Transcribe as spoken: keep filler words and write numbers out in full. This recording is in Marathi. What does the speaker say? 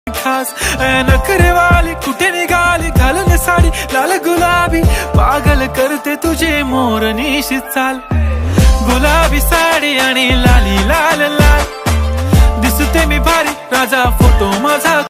खास नखरे वाली कुठे निघाली घालून साडी लाल गुलाबी पागल करते तुझे मोरनीशी चाल गुलाबी साडी आणि लाली लाल लाल दिसते मी भारी राजा फोटो माझा